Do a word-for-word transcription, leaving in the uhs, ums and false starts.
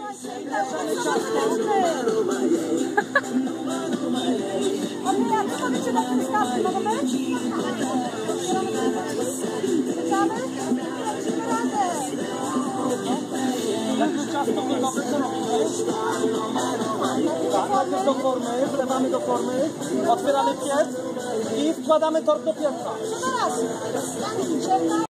Bierzemy ciastko. Okej, jak to mamy cię na tym stawce, mogą być? Zaczynamy? Lecimy razem. Jak już ciasto gotowe, co robimy? Tak, najpierw do formy, wlewamy do formy, otwieramy piec i wkładamy tort do pieca. Co na raz?